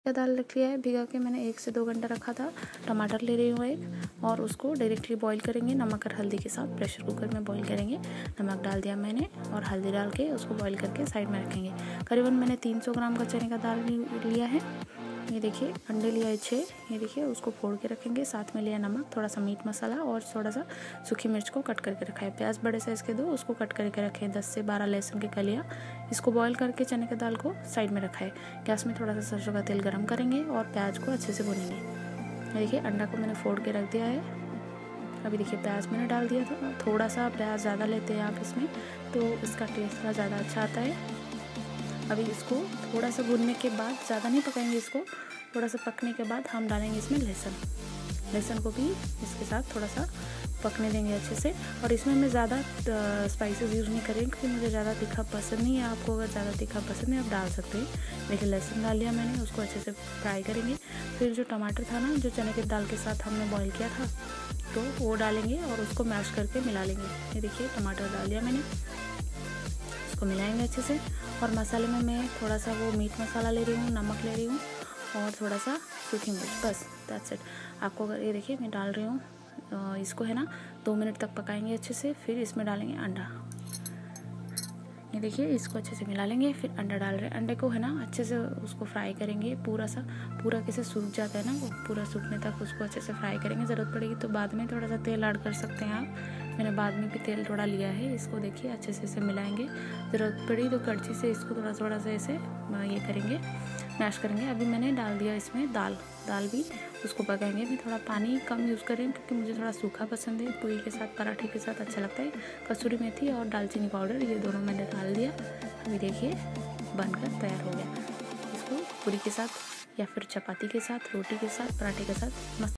दाल रख लिया है भिगा के, मैंने 1 से 2 घंटा रखा था। टमाटर ले रही हूँ एक, और उसको डायरेक्टली बॉईल करेंगे नमक और हल्दी के साथ। प्रेशर कुकर में बॉईल करेंगे, नमक डाल दिया मैंने और हल्दी डाल के उसको बॉईल करके साइड में रखेंगे। करीबन मैंने 300 ग्राम का चने का दाल लिया है। ये देखिए अंडे लिया है 6, ये देखिए उसको फोड़ के रखेंगे। साथ में लिया नमक, थोड़ा सा मीट मसाला और थोड़ा सा सूखी मिर्च को कट करके रखा है। प्याज बड़े साइज़ के 2, उसको कट करके रखे हैं। 10 से 12 लहसुन की कलियाँ। इसको बॉईल करके चने के दाल को साइड में रखा है। गैस में थोड़ा सा सरसों का तेल गरम करेंगे और प्याज को अच्छे से भूनेंगे। ये देखिए अंडा को मैंने फोड़ के रख दिया है। अभी देखिए प्याज मैंने डाल दिया था। थोड़ा सा प्याज ज़्यादा लेते हैं आप इसमें, तो इसका टेस्ट थोड़ा ज़्यादा अच्छा आता है। अभी इसको थोड़ा सा भूनने के बाद, ज़्यादा नहीं पकाएंगे इसको, थोड़ा सा पकने के बाद हम डालेंगे इसमें लहसुन को भी इसके साथ थोड़ा सा पकने देंगे अच्छे से। और इसमें मैं ज़्यादा स्पाइसेस यूज़ नहीं करेंगे क्योंकि मुझे ज़्यादा तीखा पसंद नहीं है। आपको अगर ज़्यादा तीखा पसंद है आप डाल सकते हैं। देखिए लहसुन डाल लिया मैंने, उसको अच्छे से फ्राई करेंगे। फिर जो टमाटर था ना, जो चने के दाल के साथ हमने बॉईल किया था, तो वो डालेंगे और उसको मैश करके मिला लेंगे। ये देखिए टमाटर डाल दिया मैंने, इसको मिलाएंगे अच्छे से। और मसाले में मैं थोड़ा सा वो मीट मसाला ले रही हूँ, नमक ले रही हूँ और थोड़ा सा सूखी मिर्च, बस दैट्स इट। आपको अगर ये देखिए मैं डाल रही हूँ, इसको है ना 2 मिनट तक पकाएंगे अच्छे से। फिर इसमें डालेंगे अंडा। ये देखिए इसको अच्छे से मिला लेंगे। फिर अंडा डाल रहे हैं। अंडे को है ना अच्छे से उसको फ्राई करेंगे, पूरा कैसे सूख जाता है ना, वो पूरा सूखने तक उसको अच्छे से फ्राई करेंगे। ज़रूरत पड़ेगी तो बाद में थोड़ा सा तेल ऐड कर सकते हैं आप। मैंने बाद में भी तेल थोड़ा लिया है। इसको देखिए अच्छे से इसे मिलाएंगे। ज़रूरत पड़ी तो कड़छी से इसको थोड़ा सा ऐसे ये करेंगे, मैश करेंगे। अभी मैंने डाल दिया इसमें दाल भी, उसको पकाएंगे। मैं थोड़ा पानी कम यूज़ करें क्योंकि मुझे थोड़ा सूखा पसंद है। पूरी के साथ, पराठे के साथ अच्छा लगता है। कसूरी मेथी और दालचीनी पाउडर, ये दोनों मैंने डाल दिया। अभी देखिए बनकर तैयार हो गया। इसको पूरी के साथ या फिर चपाती के साथ, रोटी के साथ, पराठे के साथ मस्त